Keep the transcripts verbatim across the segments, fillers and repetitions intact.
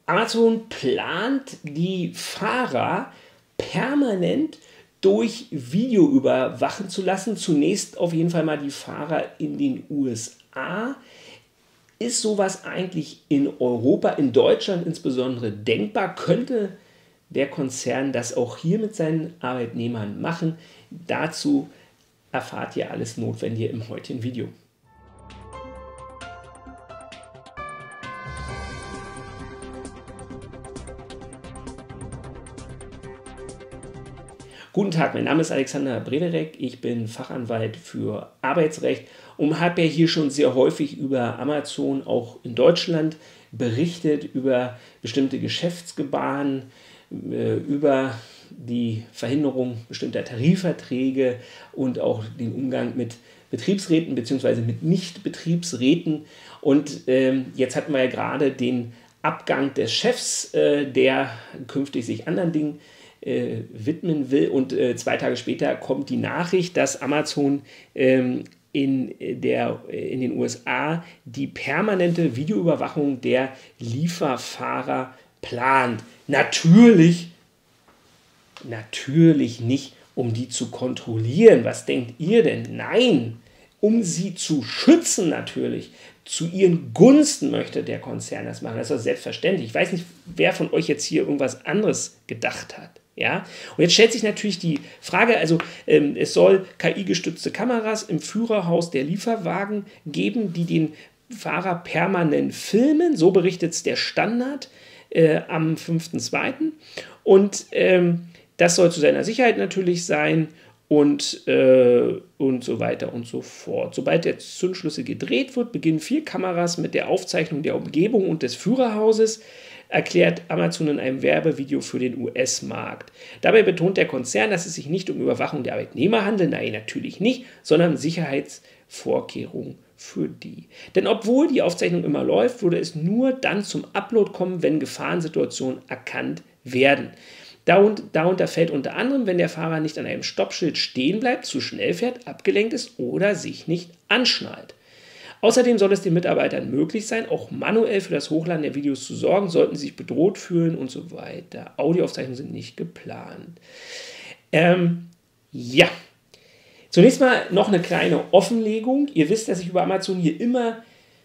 Amazon plant, die Fahrer permanent durch Video überwachen zu lassen. Zunächst auf jeden Fall mal die Fahrer in den U S A. Ist sowas eigentlich in Europa, in Deutschland insbesondere denkbar? Könnte der Konzern das auch hier mit seinen Arbeitnehmern machen? Dazu erfahrt ihr alles Notwendige im heutigen Video. Guten Tag, mein Name ist Alexander Brederek, ich bin Fachanwalt für Arbeitsrecht und habe ja hier schon sehr häufig über Amazon auch in Deutschland berichtet, über bestimmte Geschäftsgebaren, über die Verhinderung bestimmter Tarifverträge und auch den Umgang mit Betriebsräten bzw. mit Nicht-Betriebsräten. Und ähm, jetzt hatten wir ja gerade den Abgang des Chefs, äh, der künftig sich anderen Dingen Äh, widmen will, und äh, zwei Tage später kommt die Nachricht, dass Amazon ähm, in, der, in den U S A die permanente Videoüberwachung der Lieferfahrer plant. Natürlich, natürlich nicht, um die zu kontrollieren. Was denkt ihr denn? Nein, um sie zu schützen natürlich. Zu ihren Gunsten möchte der Konzern das machen. Das ist selbstverständlich. Ich weiß nicht, wer von euch jetzt hier irgendwas anderes gedacht hat. Ja? Und jetzt stellt sich natürlich die Frage, also ähm, es soll K I-gestützte Kameras im Führerhaus der Lieferwagen geben, die den Fahrer permanent filmen. So berichtet es der Standard äh, am fünften zweiten Und ähm, das soll zu seiner Sicherheit natürlich sein. Und, äh, und so weiter und so fort. Sobald der Zündschlüssel gedreht wird, beginnen vier Kameras mit der Aufzeichnung der Umgebung und des Führerhauses, erklärt Amazon in einem Werbevideo für den U S-Markt. Dabei betont der Konzern, dass es sich nicht um Überwachung der Arbeitnehmer handelt, nein, natürlich nicht, sondern Sicherheitsvorkehrungen für die. Denn obwohl die Aufzeichnung immer läuft, würde es nur dann zum Upload kommen, wenn Gefahrensituationen erkannt werden. Darunter fällt unter anderem, wenn der Fahrer nicht an einem Stoppschild stehen bleibt, zu schnell fährt, abgelenkt ist oder sich nicht anschnallt. Außerdem soll es den Mitarbeitern möglich sein, auch manuell für das Hochladen der Videos zu sorgen, sollten sie sich bedroht fühlen und so weiter. Audioaufzeichnungen sind nicht geplant. Ähm, ja, zunächst mal noch eine kleine Offenlegung. Ihr wisst, dass ich über Amazon hier immer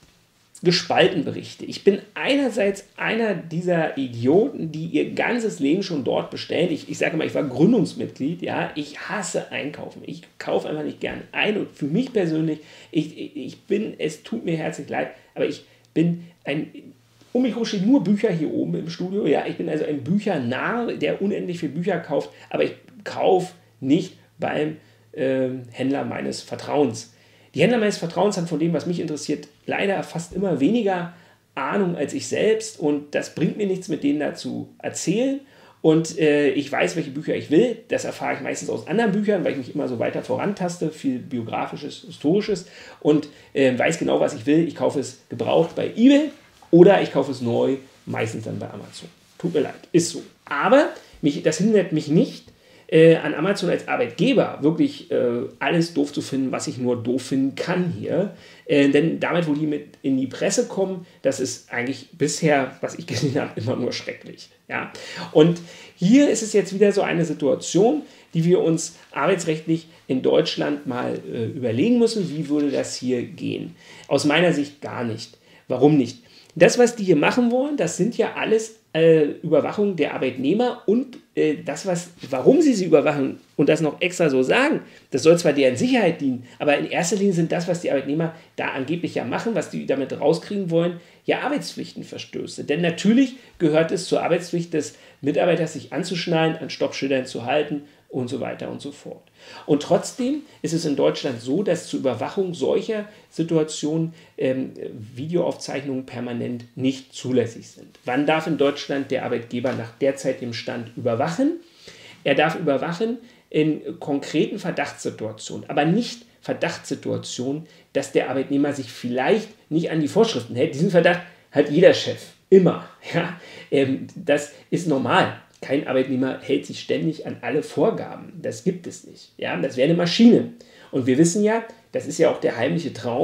gespalten berichte. Ich bin einerseits einer dieser Idioten, die ihr ganzes Leben schon dort bestellen. Ich, ich sage mal, ich war Gründungsmitglied, ja, ich hasse Einkaufen. Ich kaufe einfach nicht gern ein, und für mich persönlich, ich, ich bin, es tut mir herzlich leid, aber ich bin ein, um mich herum stehen nur Bücher hier oben im Studio, ja, ich bin also ein Büchernarr, der unendlich viele Bücher kauft, aber ich kaufe nicht beim äh, Händler meines Vertrauens. Die Händler meines Vertrauens haben von dem, was mich interessiert, leider fast immer weniger Ahnung als ich selbst, und das bringt mir nichts, mit denen da zu erzählen. Und äh, ich weiß, welche Bücher ich will. Das erfahre ich meistens aus anderen Büchern, weil ich mich immer so weiter vorantaste, viel Biografisches, Historisches, und äh, weiß genau, was ich will. Ich kaufe es gebraucht bei eBay oder ich kaufe es neu, meistens dann bei Amazon. Tut mir leid, ist so. Aber mich, das hindert mich nicht, Äh, an Amazon als Arbeitgeber wirklich äh, alles doof zu finden, was ich nur doof finden kann hier. Äh, denn damit, wo die mit in die Presse kommen, das ist eigentlich bisher, was ich gesehen habe, immer nur schrecklich. Ja? Und hier ist es jetzt wieder so eine Situation, die wir uns arbeitsrechtlich in Deutschland mal äh, überlegen müssen. Wie würde das hier gehen? Aus meiner Sicht gar nicht. Warum nicht? Das, was die hier machen wollen, das sind ja alles äh, Überwachung der Arbeitnehmer, und äh, das, was, warum sie sie überwachen und das noch extra so sagen, das soll zwar deren Sicherheit dienen, aber in erster Linie sind das, was die Arbeitnehmer da angeblich ja machen, was die damit rauskriegen wollen, ja Arbeitspflichtenverstöße. Denn natürlich gehört es zur Arbeitspflicht des Mitarbeiters, sich anzuschnallen, an Stoppschildern zu halten und so weiter und so fort. Und trotzdem ist es in Deutschland so, dass zur Überwachung solcher Situationen ähm, Videoaufzeichnungen permanent nicht zulässig sind. Wann darf in Deutschland der Arbeitgeber nach derzeitigem Stand überwachen? Er darf überwachen in konkreten Verdachtssituationen, aber nicht Verdachtssituationen, dass der Arbeitnehmer sich vielleicht nicht an die Vorschriften hält. Diesen Verdacht hat jeder Chef, immer. Ja? Ähm, das ist normal. Kein Arbeitnehmer hält sich ständig an alle Vorgaben. Das gibt es nicht. Ja, das wäre eine Maschine. Und wir wissen ja, das ist ja auch der heimliche Traum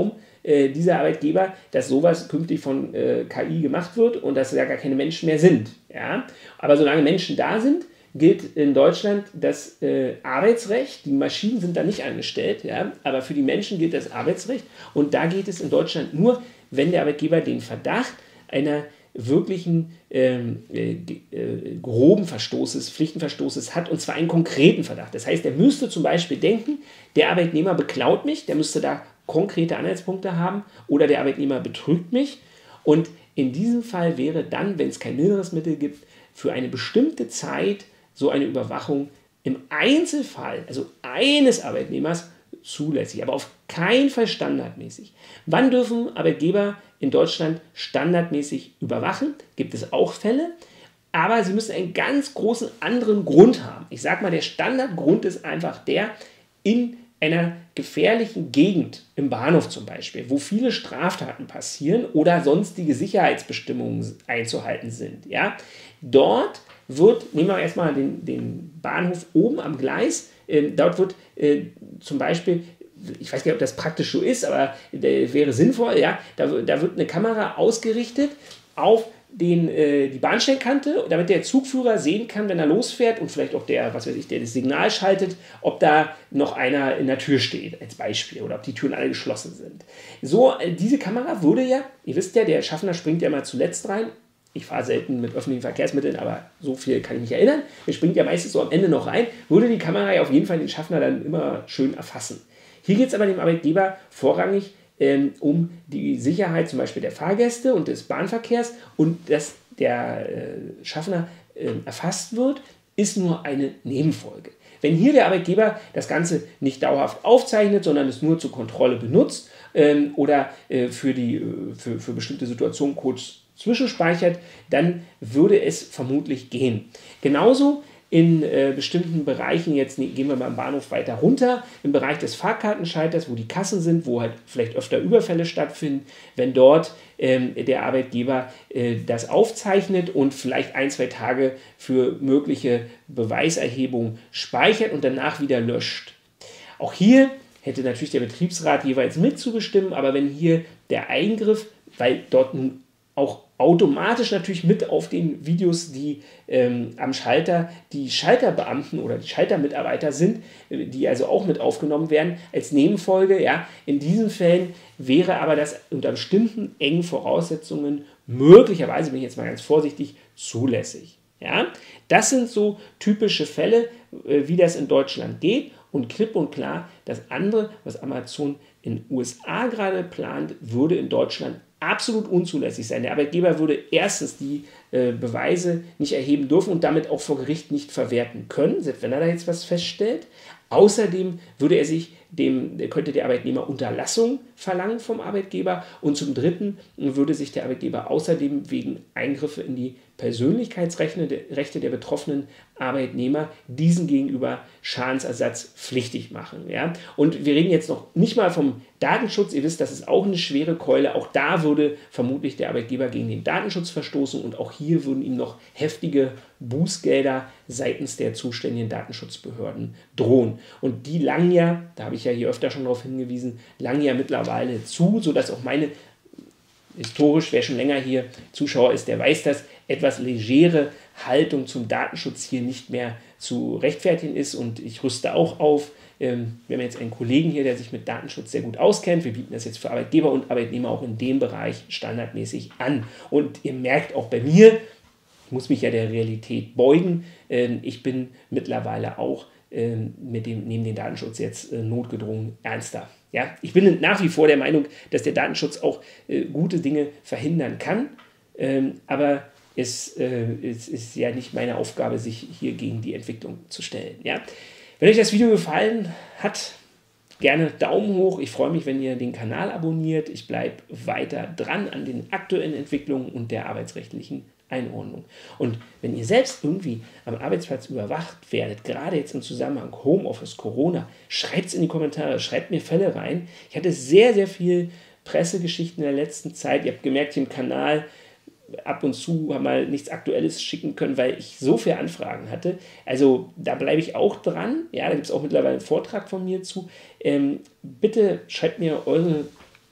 äh, dieser Arbeitgeber, dass sowas künftig von äh, K I gemacht wird und dass ja gar keine Menschen mehr sind. Ja? Aber solange Menschen da sind, gilt in Deutschland das äh, Arbeitsrecht. Die Maschinen sind da nicht angestellt, ja? Aber für die Menschen gilt das Arbeitsrecht. Und da geht es in Deutschland nur, wenn der Arbeitgeber den Verdacht einer wirklichen ähm, äh, äh, groben Verstoßes, Pflichtenverstoßes hat, und zwar einen konkreten Verdacht. Das heißt, er müsste zum Beispiel denken, der Arbeitnehmer beklaut mich, der müsste da konkrete Anhaltspunkte haben, oder der Arbeitnehmer betrügt mich. Und in diesem Fall wäre dann, wenn es kein milderes Mittel gibt, für eine bestimmte Zeit so eine Überwachung im Einzelfall, also eines Arbeitnehmers, zulässig, aber auf keinen Fall standardmäßig. Wann dürfen Arbeitgeber in Deutschland standardmäßig überwachen? Gibt es auch Fälle, aber sie müssen einen ganz großen anderen Grund haben. Ich sage mal, der Standardgrund ist einfach der, in einer gefährlichen Gegend, im Bahnhof zum Beispiel, wo viele Straftaten passieren oder sonstige Sicherheitsbestimmungen einzuhalten sind. Ja? Dort wird, nehmen wir erstmal den, den Bahnhof oben am Gleis, äh, dort wird äh, zum Beispiel, ich weiß gar nicht, ob das praktisch so ist, aber äh, wäre sinnvoll, ja, da, da wird eine Kamera ausgerichtet auf den, äh, die Bahnsteigkante, damit der Zugführer sehen kann, wenn er losfährt, und vielleicht auch der, was weiß ich, der das Signal schaltet, ob da noch einer in der Tür steht, als Beispiel, oder ob die Türen alle geschlossen sind. So, äh, diese Kamera würde ja, ihr wisst ja, der Schaffner springt ja mal zuletzt rein. Ich fahre selten mit öffentlichen Verkehrsmitteln, aber so viel kann ich mich erinnern. Er springt ja meistens so am Ende noch rein, würde die Kamera ja auf jeden Fall den Schaffner dann immer schön erfassen. Hier geht es aber dem Arbeitgeber vorrangig ähm, um die Sicherheit zum Beispiel der Fahrgäste und des Bahnverkehrs, und dass der äh, Schaffner äh, erfasst wird, ist nur eine Nebenfolge. Wenn hier der Arbeitgeber das Ganze nicht dauerhaft aufzeichnet, sondern es nur zur Kontrolle benutzt ähm, oder äh, für, die, äh, für, für bestimmte Situationen kurz zwischenspeichert, dann würde es vermutlich gehen. Genauso in äh, bestimmten Bereichen, jetzt ne, gehen wir mal am Bahnhof weiter runter, im Bereich des Fahrkartenschalters, wo die Kassen sind, wo halt vielleicht öfter Überfälle stattfinden, wenn dort ähm, der Arbeitgeber äh, das aufzeichnet und vielleicht ein, zwei Tage für mögliche Beweiserhebung speichert und danach wieder löscht. Auch hier hätte natürlich der Betriebsrat jeweils mitzubestimmen, aber wenn hier der Eingriff, weil dort nun auch automatisch natürlich mit auf den Videos, die ähm, am Schalter die Schalterbeamten oder die Schaltermitarbeiter sind, äh, die also auch mit aufgenommen werden, als Nebenfolge. Ja, in diesen Fällen wäre aber das unter bestimmten engen Voraussetzungen möglicherweise, bin ich jetzt mal ganz vorsichtig, zulässig. Ja, das sind so typische Fälle, äh, wie das in Deutschland geht, und klipp und klar, das andere, was Amazon in den U S A gerade plant, würde in Deutschland absolut unzulässig sein. Der Arbeitgeber würde erstens die äh, Beweise nicht erheben dürfen und damit auch vor Gericht nicht verwerten können, selbst wenn er da jetzt was feststellt. Außerdem würde er sich dem, könnte der Arbeitnehmer Unterlassung verlangen vom Arbeitgeber, und zum Dritten würde sich der Arbeitgeber außerdem wegen Eingriffe in die Persönlichkeitsrechte der betroffenen Arbeitnehmer diesen gegenüber Schadensersatz pflichtig machen. Ja? Und wir reden jetzt noch nicht mal vom Datenschutz. Ihr wisst, das ist auch eine schwere Keule. Auch da würde vermutlich der Arbeitgeber gegen den Datenschutz verstoßen, und auch hier würden ihm noch heftige Bußgelder seitens der zuständigen Datenschutzbehörden drohen. Und die langen ja, da habe ich ja hier öfter schon darauf hingewiesen, langen ja mittlerweile zu, sodass auch meine, historisch, wer schon länger hier Zuschauer ist, der weiß das, etwas legere Haltung zum Datenschutz hier nicht mehr zu rechtfertigen ist, und ich rüste auch auf. Ähm, wir haben jetzt einen Kollegen hier, der sich mit Datenschutz sehr gut auskennt. Wir bieten das jetzt für Arbeitgeber und Arbeitnehmer auch in dem Bereich standardmäßig an. Und ihr merkt auch bei mir, ich muss mich ja der Realität beugen, ähm, ich bin mittlerweile auch ähm, mit dem, neben dem Datenschutz jetzt äh, notgedrungen ernster. Ja? Ich bin nach wie vor der Meinung, dass der Datenschutz auch äh, gute Dinge verhindern kann, ähm, aber es, äh, es ist ja nicht meine Aufgabe, sich hier gegen die Entwicklung zu stellen. Ja? Wenn euch das Video gefallen hat, gerne Daumen hoch. Ich freue mich, wenn ihr den Kanal abonniert. Ich bleibe weiter dran an den aktuellen Entwicklungen und der arbeitsrechtlichen Einordnung. Und wenn ihr selbst irgendwie am Arbeitsplatz überwacht werdet, gerade jetzt im Zusammenhang Homeoffice, Corona, schreibt es in die Kommentare, schreibt mir Fälle rein. Ich hatte sehr, sehr viel Pressegeschichten in der letzten Zeit. Ihr habt gemerkt, hier im Kanal ab und zu haben mal nichts Aktuelles schicken können, weil ich so viele Anfragen hatte. Also da bleibe ich auch dran. Ja, da gibt es auch mittlerweile einen Vortrag von mir zu. Ähm, bitte schreibt mir eure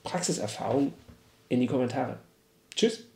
Praxiserfahrung in die Kommentare. Tschüss.